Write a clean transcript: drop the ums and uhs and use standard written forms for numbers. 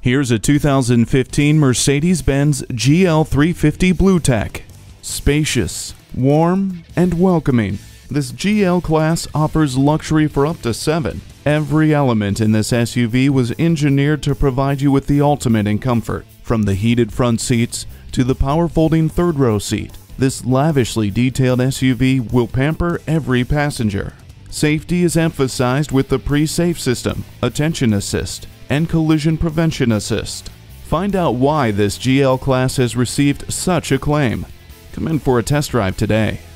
Here's a 2015 Mercedes-Benz GL350 BlueTEC. Spacious, warm, and welcoming, this GL class offers luxury for up to 7. Every element in this SUV was engineered to provide you with the ultimate in comfort. From the heated front seats to the power-folding third-row seat, this lavishly detailed SUV will pamper every passenger. Safety is emphasized with the pre-safe system, attention assist, and collision prevention assist. Find out why this GL class has received such acclaim. Come in for a test drive today.